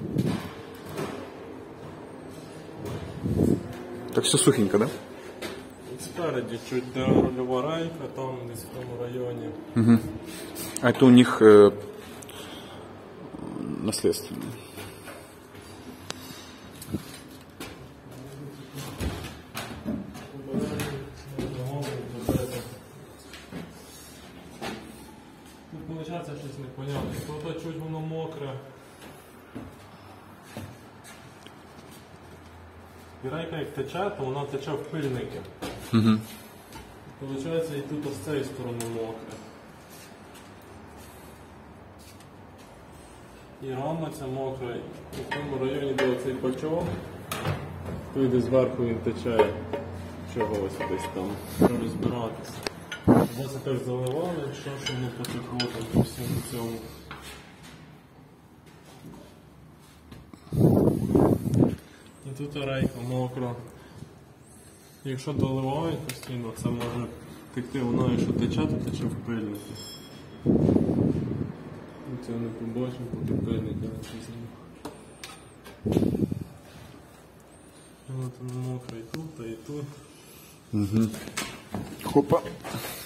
Так все сухенько, да? Спереді чуть де рульова рейка, там десь в тому районі. Угу. А это у них наследственно. Ну, получається щось непонятне. Тут чуть воно мокре. І рейка як тече, то вона тече в пильники. Угу. Получається і тут з цієї сторони мокре. І рама ця мокра, і в тому районі, де оцей пачок, то йде зверху він тече чогось десь там. Треба розбиратися. Ось теж заливали, що воно потекло там по всьому цьому. І тут рейка мокра. Якщо доливають постійно, це може текти, воно якщо тече, то тече в пильники. Це не побачимо, поки пильники написано. Воно там мокре і тут, і тут. Угу. Хопа.